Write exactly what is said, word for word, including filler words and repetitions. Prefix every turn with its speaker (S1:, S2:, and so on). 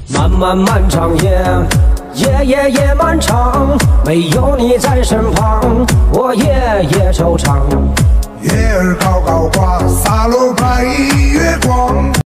S1: 漫漫漫长夜，夜夜夜漫长，没有你在身旁，我夜夜惆怅。
S2: 月儿高高挂，洒落白月光。